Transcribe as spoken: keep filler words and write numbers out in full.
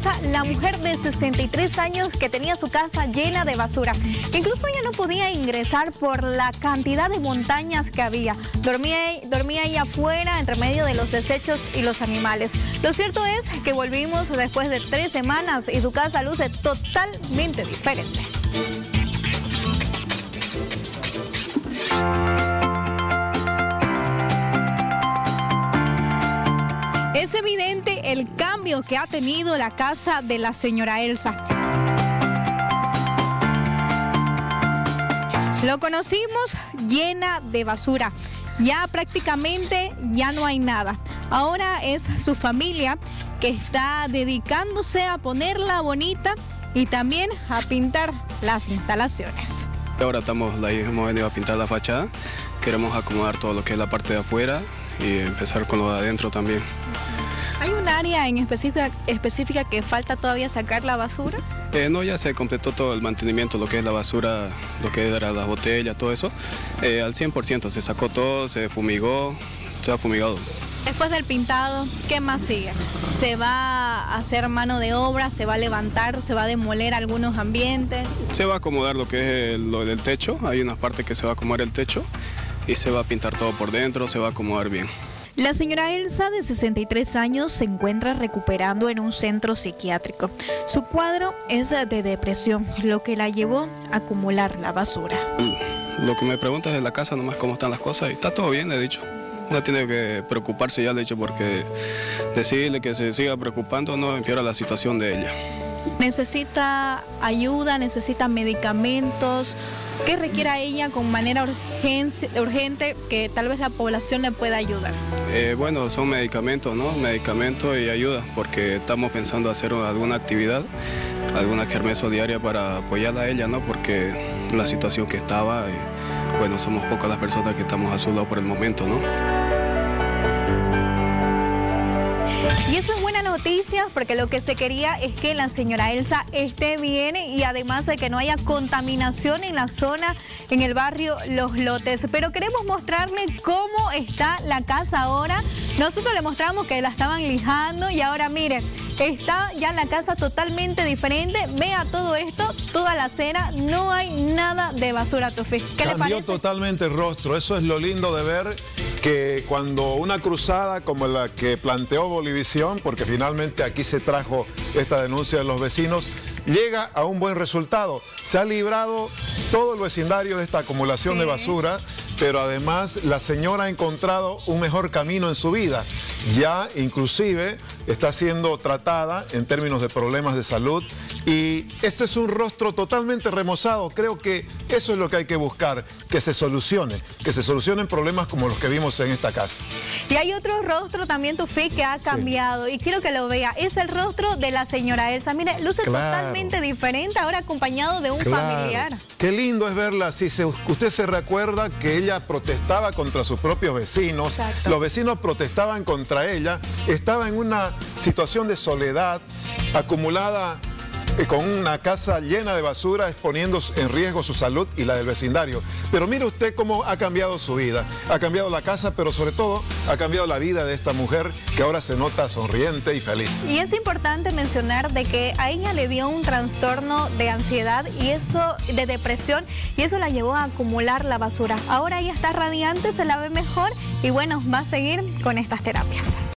Elsa, la mujer de sesenta y tres años que tenía su casa llena de basura. Incluso ella no podía ingresar por la cantidad de montañas que había. Dormía, dormía ahí afuera, entre medio de los desechos y los animales. Lo cierto es que volvimos después de tres semanas y su casa luce totalmente diferente. Es evidente el cambio que ha tenido la casa de la señora Elsa. Lo conocimos llena de basura. Ya prácticamente ya no hay nada. Ahora es su familia que está dedicándose a ponerla bonita y también a pintar las instalaciones. Ahora estamos, hemos venido a pintar la fachada. Queremos acomodar todo lo que es la parte de afuera y empezar con lo de adentro también. ¿Hay un área en específica, específica que falta todavía sacar la basura? Eh, no, ya se completó todo el mantenimiento, lo que es la basura, lo que era las botellas, todo eso. Eh, al cien por ciento se sacó todo, se fumigó, se ha fumigado. Después del pintado, ¿qué más sigue? ¿Se va a hacer mano de obra? ¿Se va a levantar? ¿Se va a demoler algunos ambientes? Se va a acomodar lo que es el, lo del techo, hay unas partes que se va a acomodar el techo y se va a pintar todo por dentro, se va a acomodar bien. La señora Elsa, de sesenta y tres años, se encuentra recuperando en un centro psiquiátrico. Su cuadro es de depresión, lo que la llevó a acumular la basura. Lo que me preguntas es de la casa, nomás cómo están las cosas, y está todo bien, le he dicho. No tiene que preocuparse, ya le he dicho, porque decirle que se siga preocupando no empeora la situación de ella. ¿Necesita ayuda? ¿Necesita medicamentos? ¿Qué requiera ella con manera urgente, urgente que tal vez la población le pueda ayudar? Eh, bueno, son medicamentos, ¿no? Medicamentos y ayuda, porque estamos pensando hacer alguna actividad, alguna kermés diaria para apoyarla a ella, ¿no? Porque la situación que estaba, y, bueno, somos pocas las personas que estamos a su lado por el momento, ¿no? Y eso es buena noticia, porque lo que se quería es que la señora Elsa esté bien y además de que no haya contaminación en la zona, en el barrio Los Lotes. Pero queremos mostrarle cómo está la casa ahora. Nosotros le mostramos que la estaban lijando y ahora mire, está ya la casa totalmente diferente. Vea todo esto, toda la acera, no hay nada de basura, Tufi. ¿Qué le parece? Cambió totalmente el rostro, eso es lo lindo de ver, que cuando una cruzada como la que planteó Bolivisión, porque finalmente aquí se trajo esta denuncia de los vecinos, llega a un buen resultado. Se ha librado todo el vecindario de esta acumulación sí. de basura, pero además la señora ha encontrado un mejor camino en su vida. Ya inclusive está siendo tratada en términos de problemas de salud y este es un rostro totalmente remozado. Creo que eso es lo que hay que buscar, que se solucione, que se solucionen problemas como los que vimos en esta casa. Y hay otro rostro también, Tufi, que ha cambiado sí. y quiero que lo vea. Es el rostro de la señora Elsa. Mire, luce claro. totalmente diferente, ahora acompañado de un claro. familiar. Qué lindo es verla así. Se, usted se recuerda que ella protestaba contra sus propios vecinos. Exacto. Los vecinos protestaban contra ella. Estaba en una situación de soledad acumulada con una casa llena de basura, exponiendo en riesgo su salud y la del vecindario. Pero mire usted cómo ha cambiado su vida. Ha cambiado la casa, pero sobre todo ha cambiado la vida de esta mujer que ahora se nota sonriente y feliz. Y es importante mencionar de que a ella le dio un trastorno de ansiedad y eso, de depresión, y eso la llevó a acumular la basura. Ahora ella está radiante, se la ve mejor y bueno, va a seguir con estas terapias.